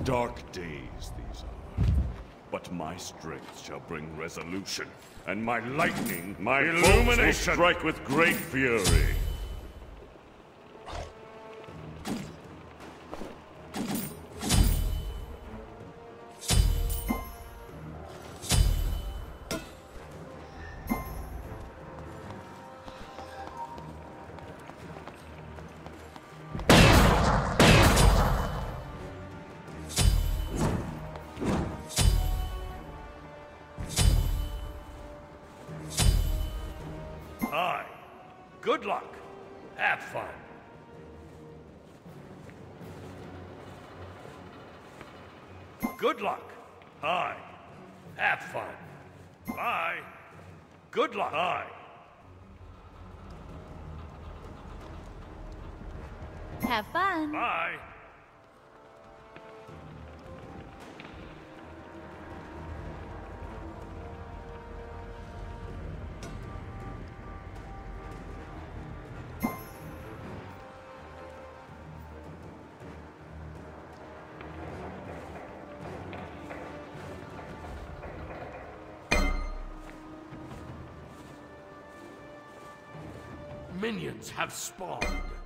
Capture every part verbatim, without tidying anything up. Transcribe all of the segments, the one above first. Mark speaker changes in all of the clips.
Speaker 1: Dark days these are. But my strength shall bring resolution, and my lightning, my illumination, will strike with great fury.
Speaker 2: Hi. Good luck. Have fun. Good luck. Hi. Have fun. Bye. Good luck. Hi.
Speaker 3: Have fun.
Speaker 2: Bye. Minions have spawned.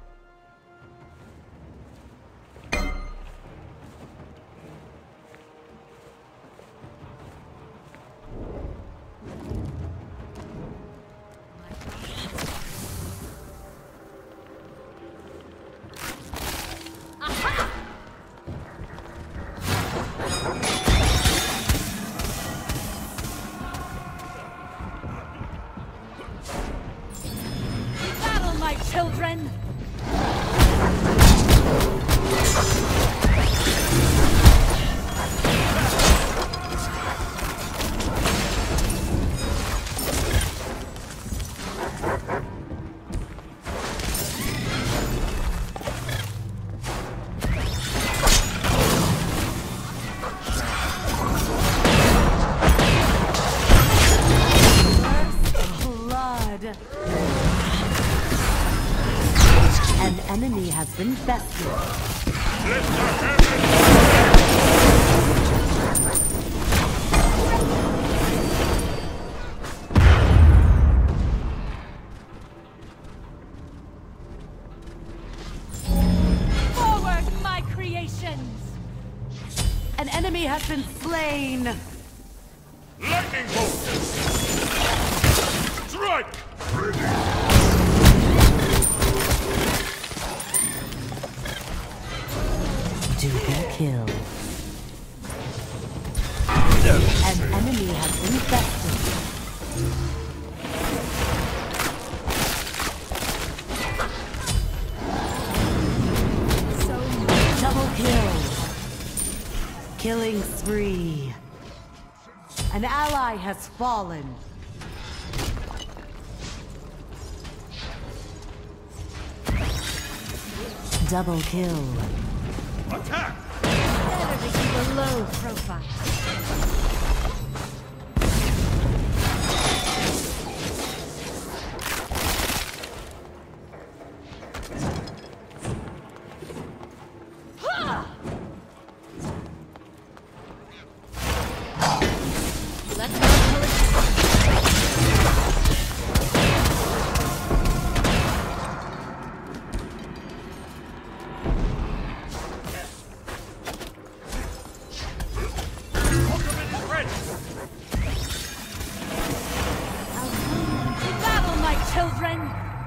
Speaker 3: Children! An enemy has been bested. Forward, my creations! An enemy has been slain.
Speaker 1: Lightning bolt! Strike!
Speaker 3: Double kill. An enemy has been bested. So double kill. Killing spree. An ally has fallen. Double kill.
Speaker 2: Attack!
Speaker 3: Better to keep a low profile. Let's go. Battle, my children!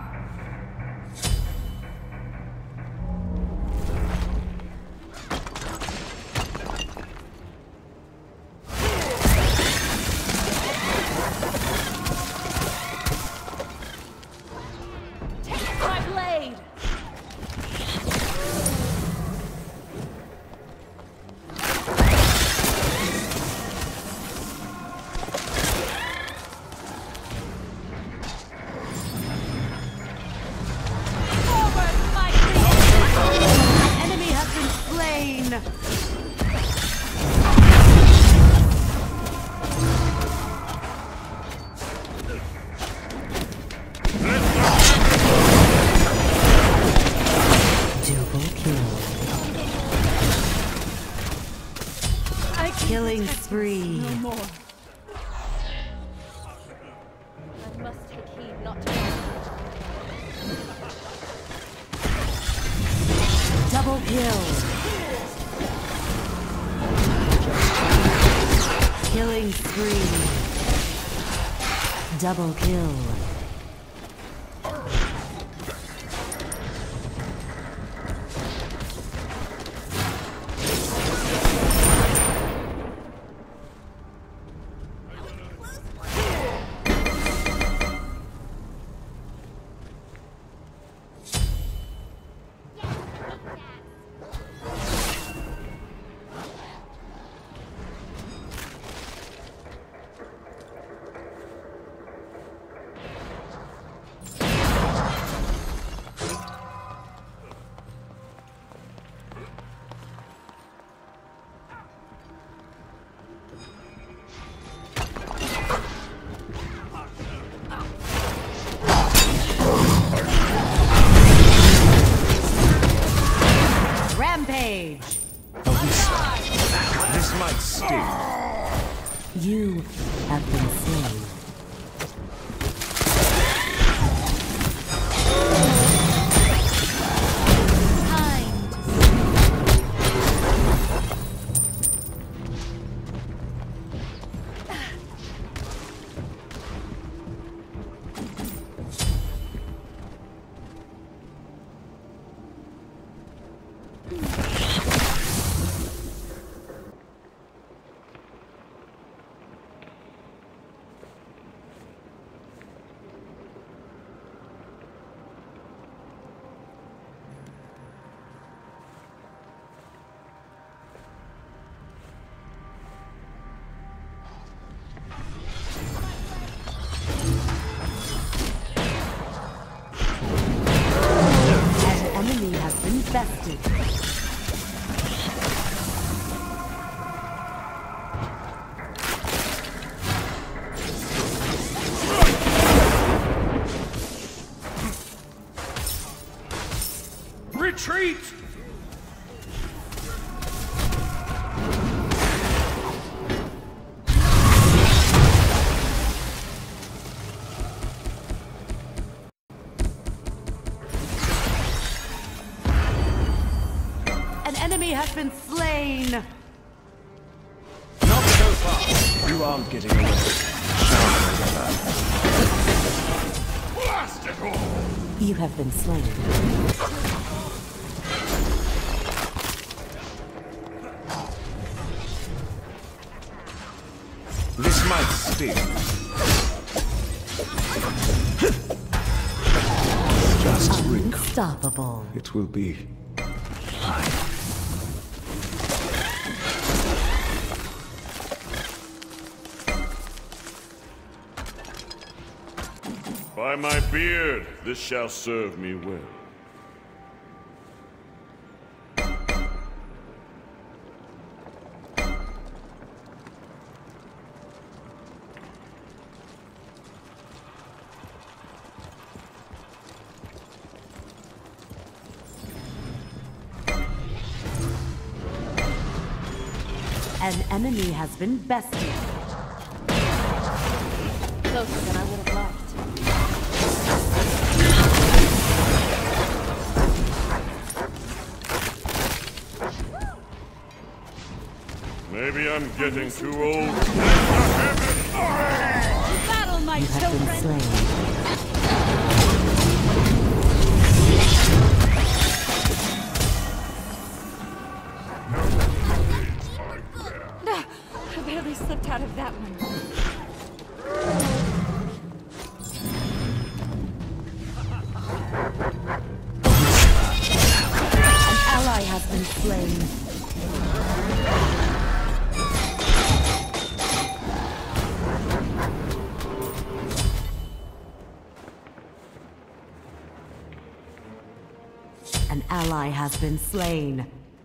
Speaker 3: Take my blade! Killing spree.
Speaker 4: No more. I must take heed not to.
Speaker 3: Double kill. Killing spree. Double kill. Rampage!
Speaker 5: This might sting.
Speaker 3: You have been slain. Infested.
Speaker 2: Retreat!
Speaker 3: Enemy has been slain.
Speaker 5: Not so far. You aren't getting away.
Speaker 1: Blast it all!
Speaker 3: You have been slain.
Speaker 5: This might sting. Just wink.
Speaker 3: Unstoppable.
Speaker 5: It will be fine.
Speaker 1: By my beard, this shall serve me well.
Speaker 3: An enemy has been bested.
Speaker 4: Closer than I would have liked.
Speaker 1: Maybe I'm getting too old.
Speaker 4: Battle, my
Speaker 3: You have been
Speaker 4: children!
Speaker 3: slain.
Speaker 4: I barely slipped out of that one.
Speaker 3: An ally has been slain. An ally has been slain.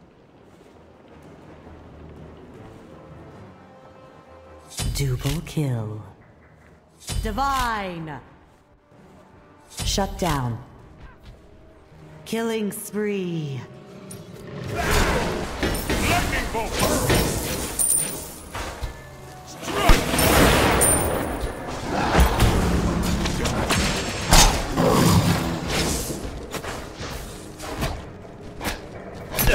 Speaker 3: Double kill. Divine! Shut down. Killing spree.
Speaker 1: Lightning bolt!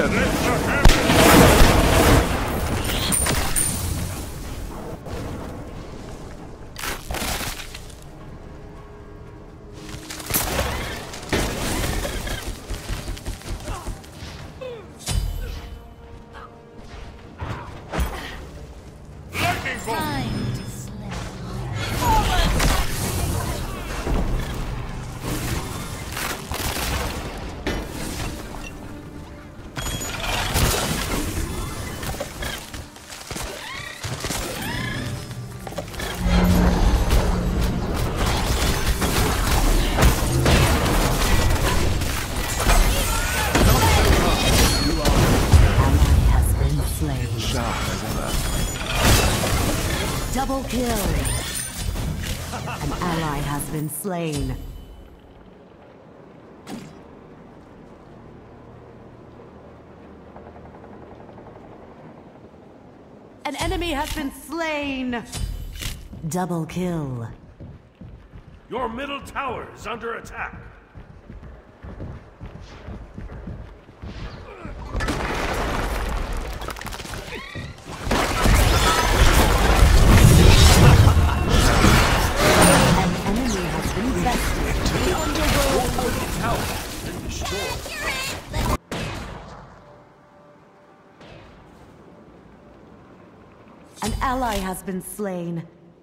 Speaker 4: Time to slip.
Speaker 3: Double kill. An ally has been slain. An enemy has been slain. Double kill.
Speaker 2: Your middle tower is under attack.
Speaker 3: An ally has been slain.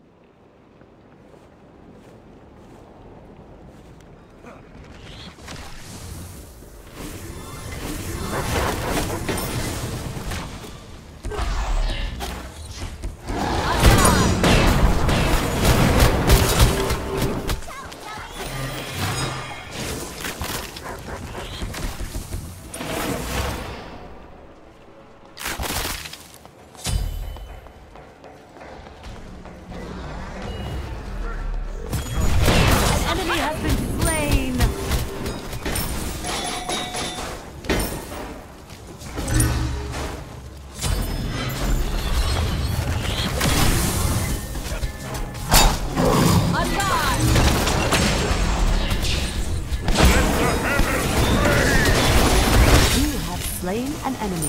Speaker 3: Slain an enemy.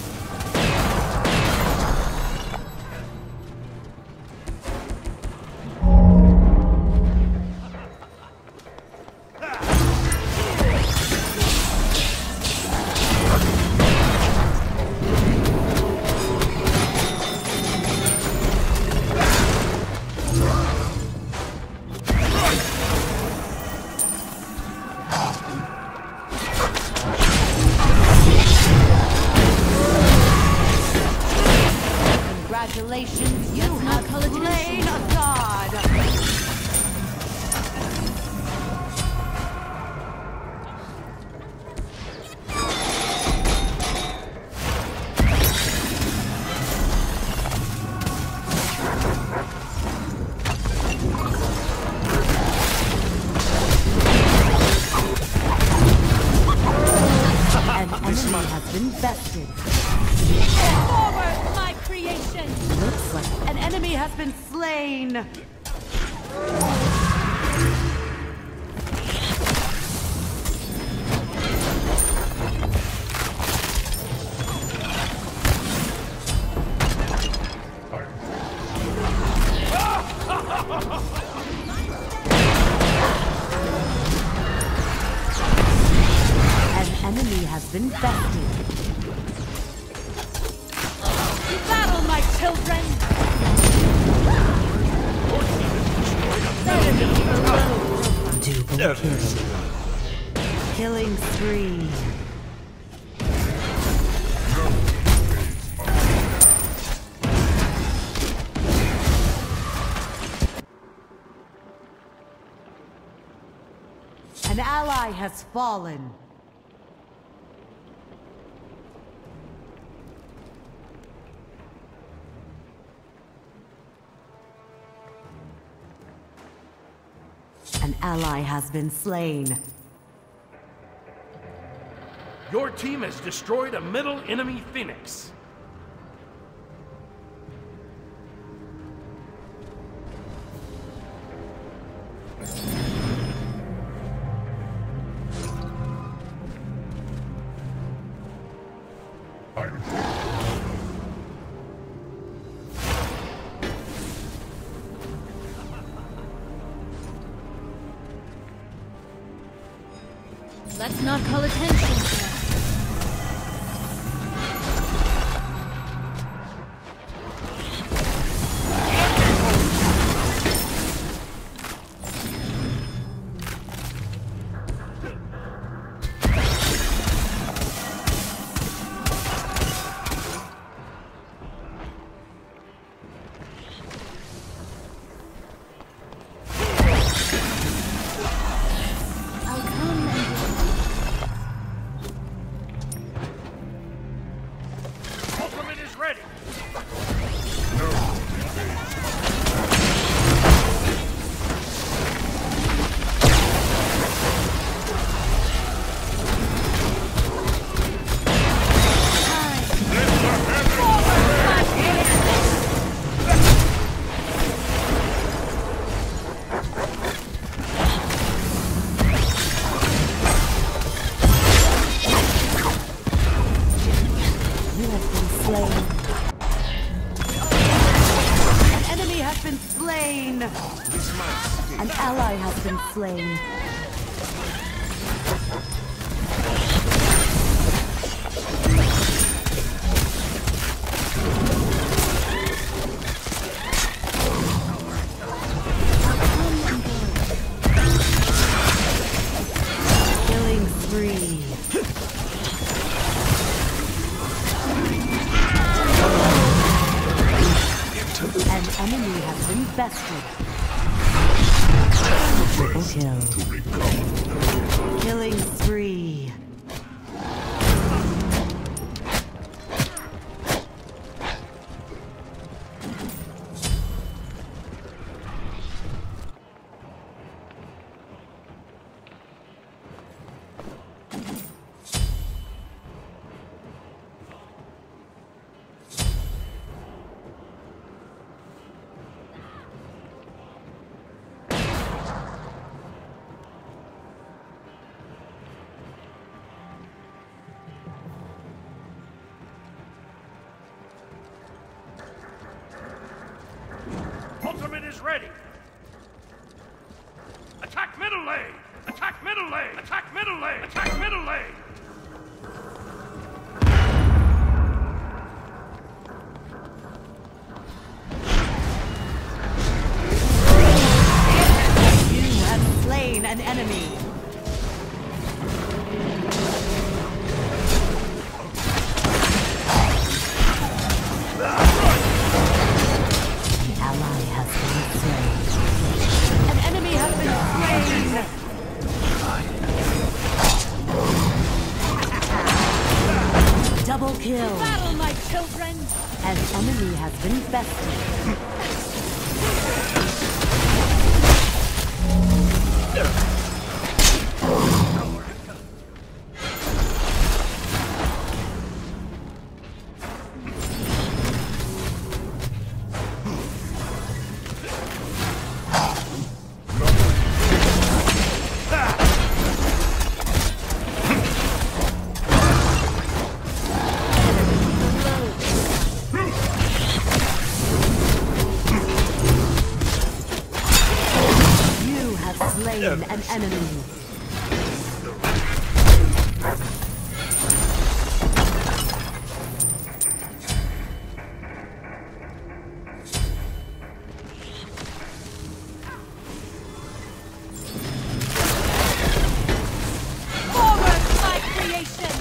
Speaker 3: Congratulations, you have slain a god! An enemy has been bested.
Speaker 4: Forward, my creation!
Speaker 3: Looks like an enemy has been slain. An enemy has been bested.
Speaker 4: Battle, my children!
Speaker 3: Double kill. Killing spree. An ally has fallen. An ally has been slain.
Speaker 2: Your team has destroyed a middle enemy Phoenix.
Speaker 4: Let's not call attention to us.
Speaker 3: An ally has been slain. Killing spree. An enemy has been bested. Triple kill. Killing spree.
Speaker 2: Ultimate is ready. Attack middle lane. Attack middle lane. Attack middle lane. Attack middle lane.
Speaker 3: You have slain an enemy. Double kill.
Speaker 4: Battle, my children!
Speaker 3: An enemy has been bested. Slain an enemy.
Speaker 4: Forward, my creation!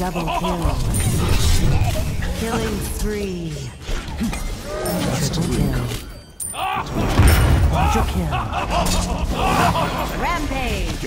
Speaker 3: Double kill. Killing spree. Triple kill. Quadra kill. Rampage.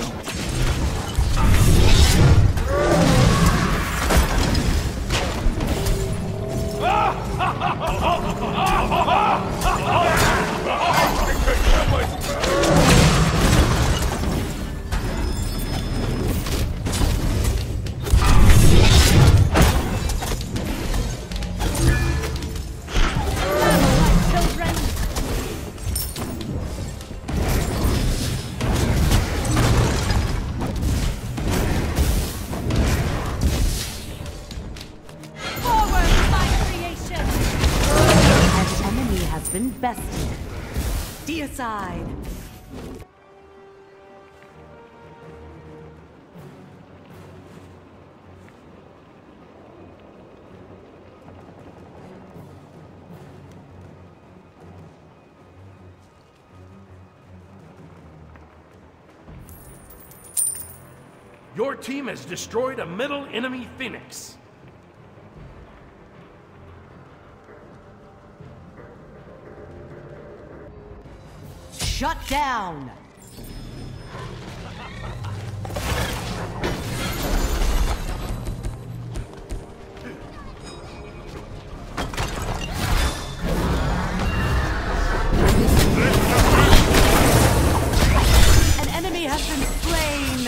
Speaker 3: Been bested. Deicide.
Speaker 2: Your team has destroyed a middle enemy Phoenix.
Speaker 3: Shut down! An enemy has been slain!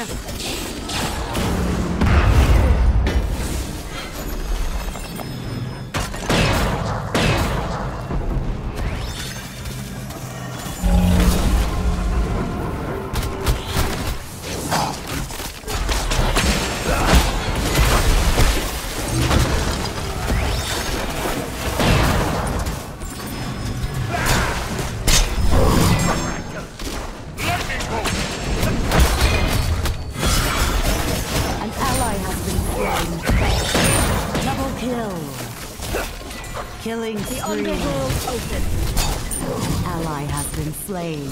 Speaker 3: Killing the underworld open. Ally has been slain.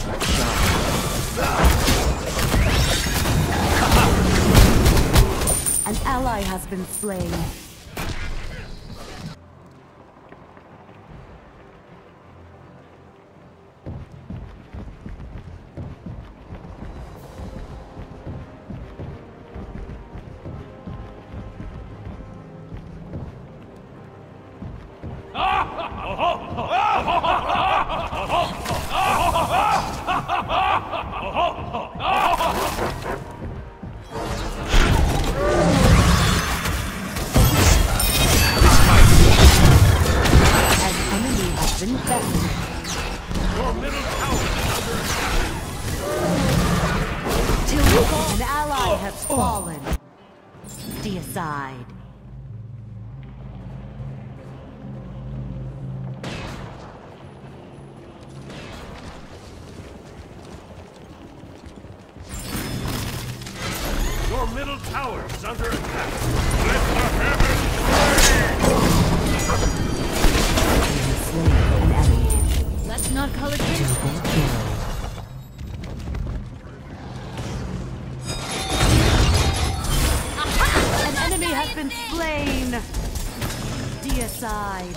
Speaker 3: An ally has been slain. An ally has fallen. Deicide.
Speaker 2: Your middle tower is under attack. Let the heavens rain!
Speaker 4: Let's not call attention.
Speaker 3: Has been slain. Deicide.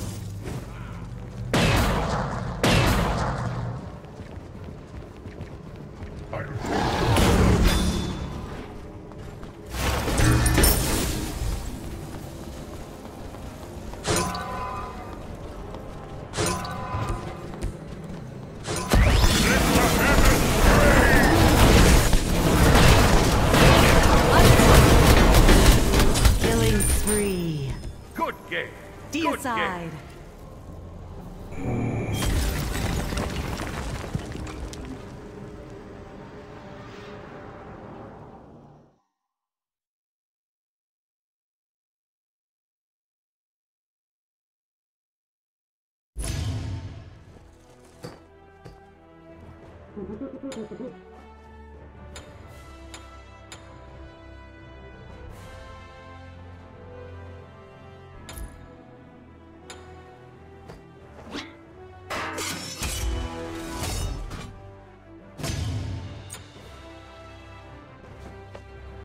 Speaker 2: Good game.
Speaker 3: Deicide. Good.